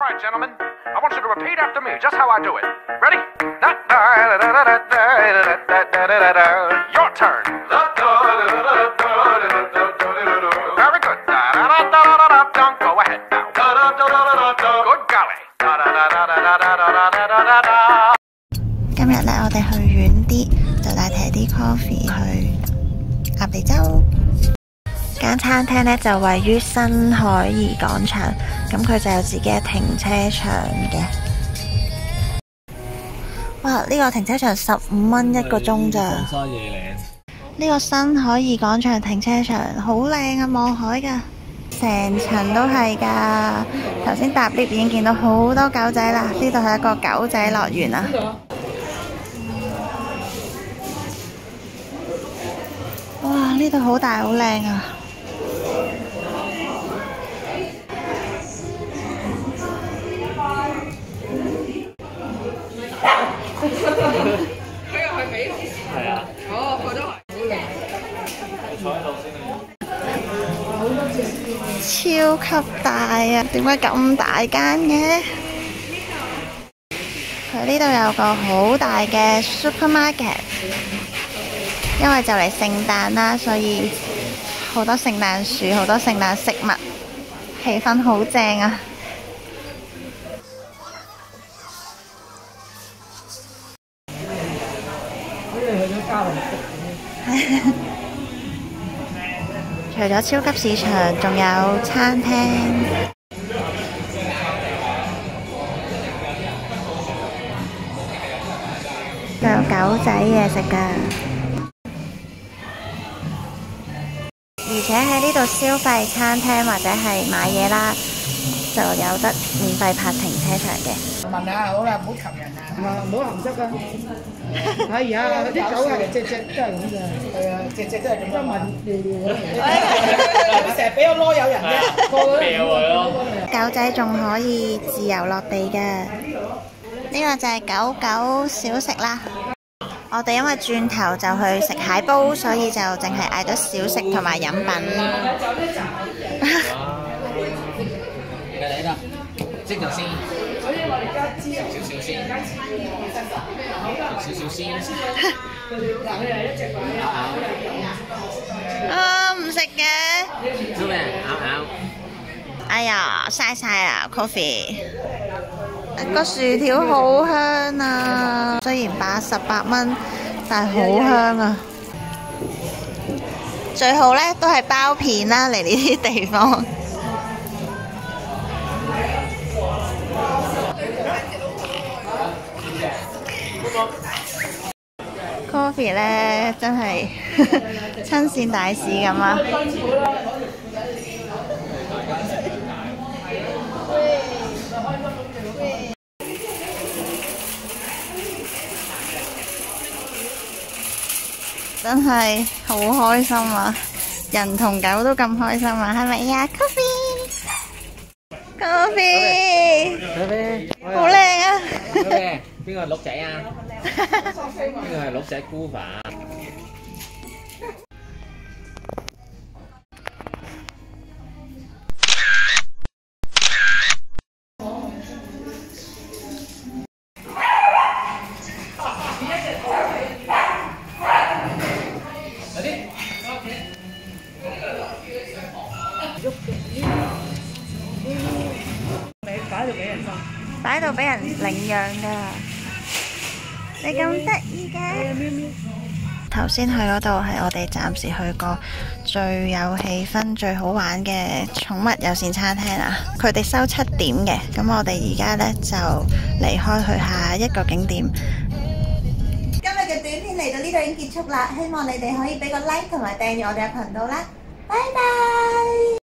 right, gentlemen. I want you to repeat after me, just how I do it. Ready? Your turn. Very good. Go ahead now. Good golly. 今日咧，我哋去遠啲，就帶Teddy Coffee 去鴨脷洲。間餐廳咧就位於新海怡廣場，咁佢就有自己嘅停車場嘅。哇！呢個停車場15蚊一個鐘咋？呢個新海怡廣場停車場好靚啊，望海㗎，成層都係㗎。頭先搭 lift 已經見到好多狗仔啦，呢度係一個狗仔樂園啊！哇！呢度好大好靚啊！ 係啊。哦，佢都係。坐喺度先。 超級大啊！點解咁大間嘅？佢呢度有個好大嘅 supermarket， 因為就嚟聖誕啦，所以好多聖誕樹，好多聖誕飾物，氣氛好正啊！除咗超級市場，仲有餐廳，仲有狗仔嘢食㗎。而且喺呢度消費餐廳或者係買嘢啦，就有得免費泊停車場嘅。 問下好啦，唔好擒人啊！唔好含濕啊！係啊，啲狗係隻隻都係咁㗎。係啊，隻隻都係咁樣問成日俾我攞有人啫， 狗仔仲可以自由落地嘅。呢個就係狗狗小食啦。我哋因為轉頭就去食蟹煲，所以就淨係嗌咗小食同埋飲品。 嚟啦，即就先。所以我哋家知少少先，少少先。 啊，唔食嘅。 做咩？咬咬。 哎呀，嘥晒啦 ，coffee。個薯條好香啊，雖然88蚊，但係好香啊。最好呢都係包片啦，嚟呢啲地方。Coffee 呢真係親善大使咁啊！真係好開心啊！人同狗都咁開心啊，係咪呀 ？Coffee，好靚啊！ 邊個係鹿仔啊？邊個係鹿仔 Guava？ 擺到俾人領養㗎，你咁得意嘅。頭先去嗰度係我哋暫時去過最有氣氛、最好玩嘅寵物友善餐廳啊！佢哋收7點嘅，咁我哋而家呢就離開去下一個景點。今日嘅短片嚟到呢度已經結束啦，希望你哋可以俾個 like 同埋訂閱我哋嘅頻道啦，拜拜。